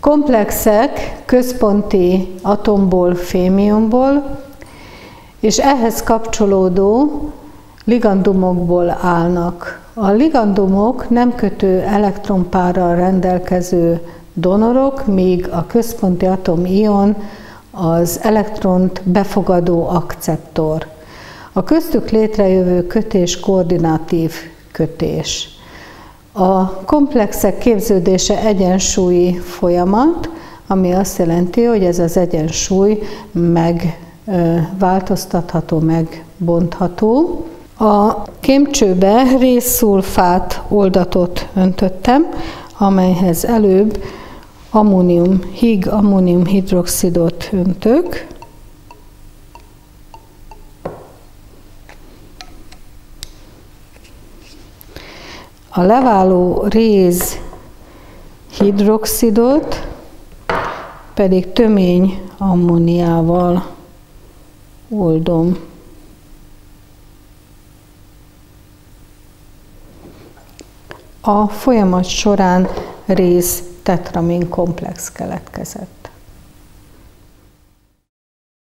Komplexek központi atomból, fémionból, és ehhez kapcsolódó ligandumokból állnak. A ligandumok nem kötő elektronpárral rendelkező donorok, míg a központi atomion az elektront befogadó akceptor. A köztük létrejövő kötés koordinatív kötés. A komplexek képződése egyensúlyi folyamat, ami azt jelenti, hogy ez az egyensúly megváltoztatható, megbontható. A kémcsőbe rézszulfát oldatot öntöttem, amelyhez előbb ammónium-hidroxidot öntök. A leváló réz hidroxidot pedig tömény ammóniával oldom. A folyamat során réz tetramin komplex keletkezett.